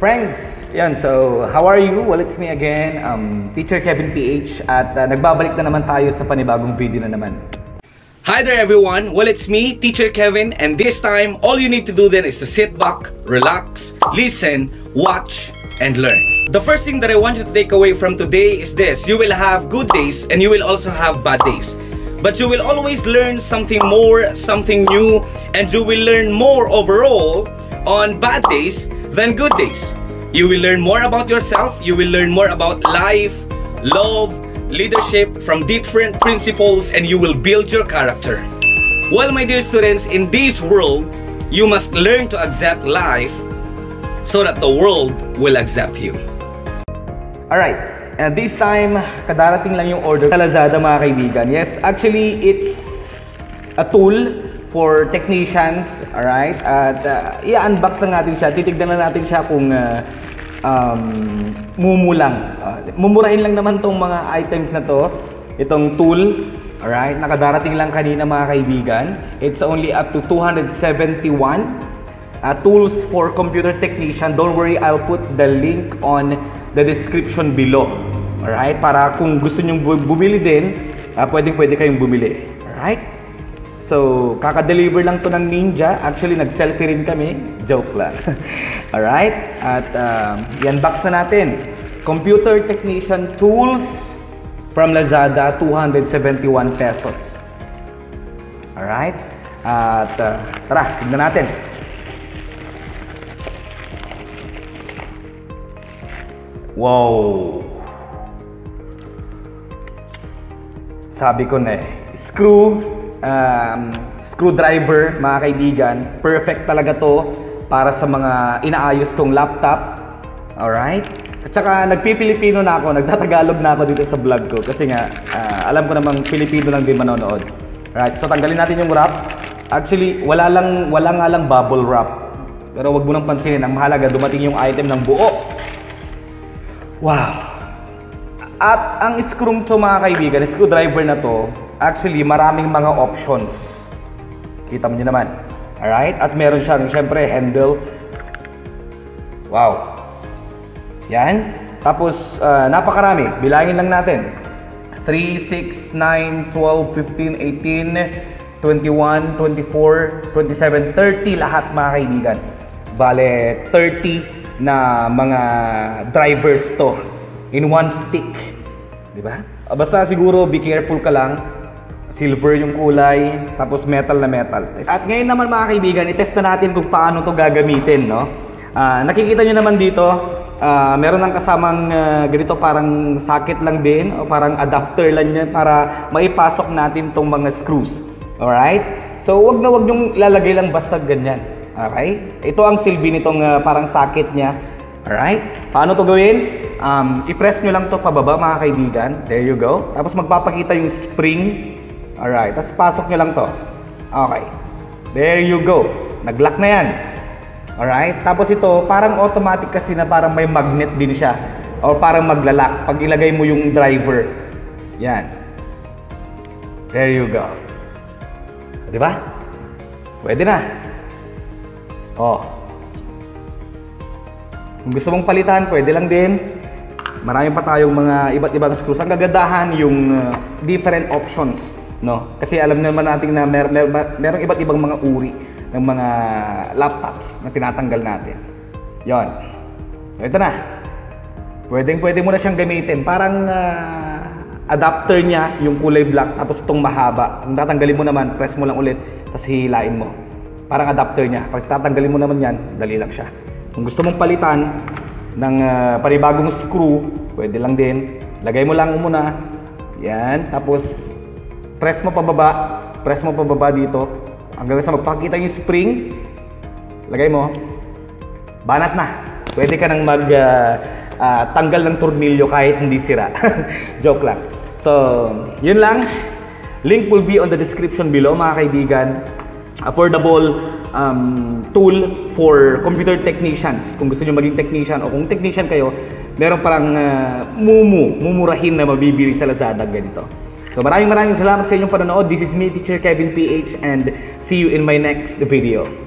friends! Yan, so how are you? Well, it's me again, Teacher Kevin PH, at nagbabalik na naman tayo sa panibagong video na naman. Hi there everyone! Well, it's me, Teacher Kevin, and this time, all you need to do then is to sit back, relax, listen, watch, and learn. The first thing that I want you to take away from today is this: you will have good days and you will also have bad days. But you will always learn something more, something new, and you will learn more overall on bad days than good days. You will learn more about yourself, you will learn more about life, love, leadership from different principles, and you will build your character. Well, my dear students, in this world, you must learn to accept life so that the world will accept you. Alright, and this time, kadarating lang yung order sa Lazada, mga kaibigan. Yes, actually, it's a tool for technicians, alright? At i-unbox lang natin siya, titignan na natin siya kung mumulang. Mumurahin lang naman tong mga items na to, itong tool, alright? Nakadarating lang kanina, mga kaibigan. It's only up to 271. Tools for computer technician. Don't worry, I'll put the link on the description below. Alright? Para kung gusto nyong bumili din, pwede kayong bumili. Alright? So, kaka-deliver lang to ng Ninja. Actually, nag-selfie rin kami. Joke lang. Alright? At i-unbox na natin. Computer Technician Tools from Lazada, 271 pesos. Alright? At tara, tignan natin. Wow! Sabi ko na screwdriver, mga kaibigan. Perfect talaga to para sa mga inaayos kong laptop. Alright? At saka nagpipilipino na ako, nagtatagalog na ako dito sa vlog ko kasi nga alam ko namang Pilipino lang din manonood. Alright, so tanggalin natin yung wrap. Actually, wala nga lang bubble wrap. Pero wag mo nang pansinin, ang mahalaga dumating yung item ng buo. Wow! At ang screw to, mga kaibigan, screwdriver na to, actually maraming mga options. Kita mo nyo naman. Alright? At meron siyang, syempre, handle. Wow! Yan. Tapos, napakarami. Bilangin lang natin. 3, 6, 9, 12, 15, 18, 21, 24, 27, 30 lahat, mga kaibigan. Bale, 30 na mga drivers to in one stick. Diba? Basta siguro be careful ka lang. Silver yung kulay, tapos metal na metal. At ngayon naman, mga kaibigan, itest na natin kung paano to gagamitin, no? Nakikita nyo naman dito, meron ng kasamang ganito, parang socket lang din o parang adapter lang yan para maipasok natin tong mga screws. Alright? So wag nyong lalagay lang basta ganyan. Okay? Ito ang silbi nitong parang socket niya. Alright? Paano to gawin? I-press nyo lang to pababa, mga kaibigan. There you go. Tapos magpapakita yung spring. Alright. Tapos pasok nyo lang to. Okay. There you go. Nag-lock na yan. Alright? Tapos ito, parang automatic kasi na parang may magnet din siya. O parang maglalak pag ilagay mo yung driver. Yan. There you go. Diba? Pwede na. Oh. Kung gusto mong palitan, pwede lang din. Marami pa tayong mga iba't ibang screws. Ang kagandahan yung different options, no? Kasi alam naman natin na merong iba't ibang mga uri ng mga laptops na tinatanggal natin. Yon. Ito na. Pwede mo na siyang gamitin. Parang adapter niya, yung kulay black, tapos itong mahaba. Kung tatanggalin mo naman, press mo lang ulit, tapos hihilain mo. Parang adapter niya. Pag tatanggalin mo naman yan, dali lang siya. Kung gusto mong palitan ng panibagong screw, pwede lang din. Lagay mo lang muna. Yan. Tapos, press mo pababa dito. Hanggang sa magpakita yung spring, lagay mo. Banat na. Pwede ka nang tanggal ng tornilyo kahit hindi sira. Joke lang. So, yun lang. Link will be on the description below, mga kaibigan. Affordable tool for computer technicians. Kung gusto nyo maging technician o kung technician kayo, meron parang mumurahin na mabibili sa Lazada ganito. So maraming salamat sa inyong panonood. This is me, Teacher Kevin PH, and see you in my next video.